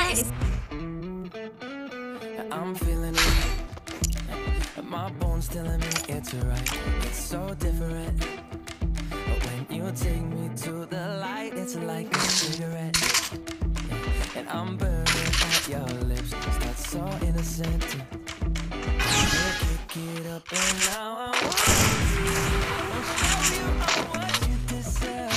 I'm feeling it. My bones telling me it's right. It's so different. But when you take me to the light, it's like a cigarette. And I'm burning at your lips. That's so innocent. You pick it up and now I want you. I'll show you what you deserve.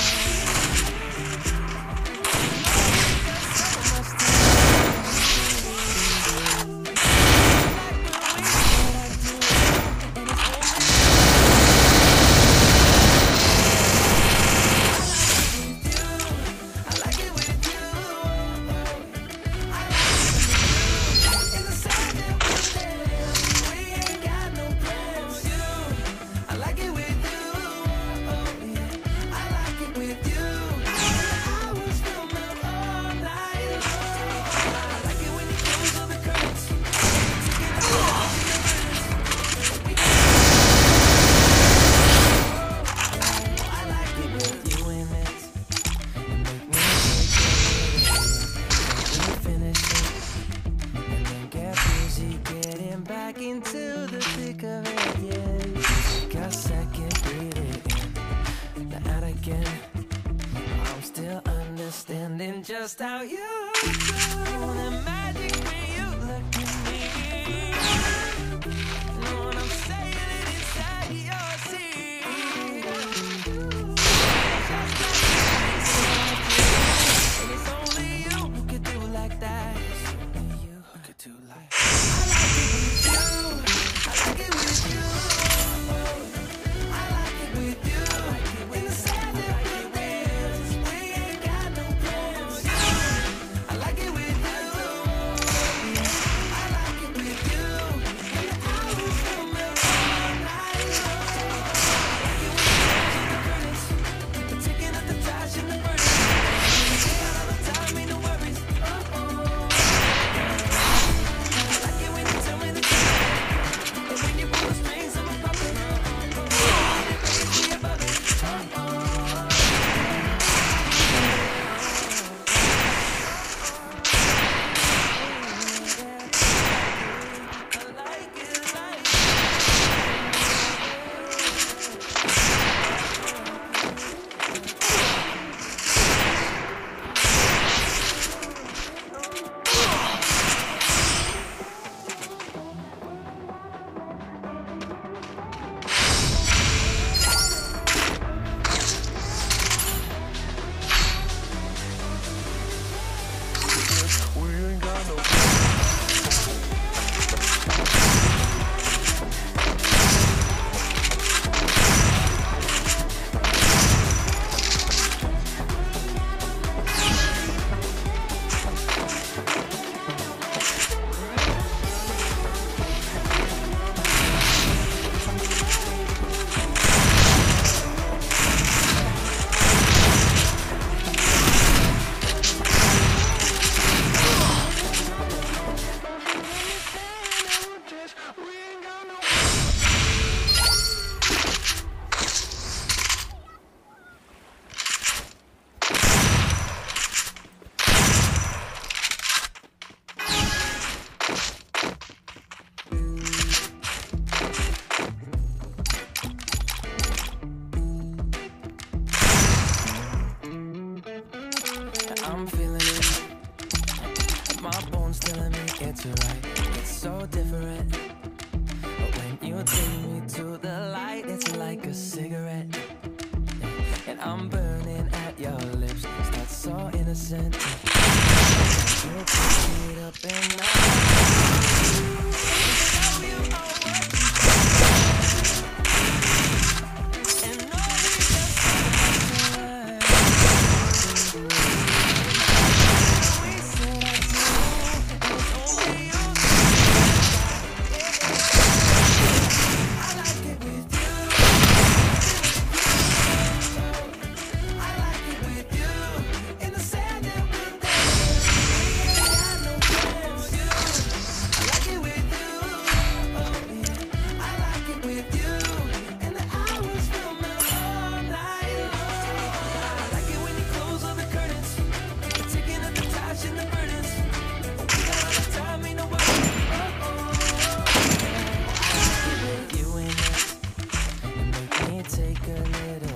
Into the thick of it, yeah. Got second breathing in, that again. I'm still understanding just how you do the magic when you look at me. Know what I'm saying? It inside your seat. And it's only you who could do like that. It's only you who could do like that. I'm feeling it. My bones telling me it's right. It's so different. But when you take me to the light, it's like a cigarette. And I'm burning at your lips. That's so innocent. You pick it up and now show you what you take a little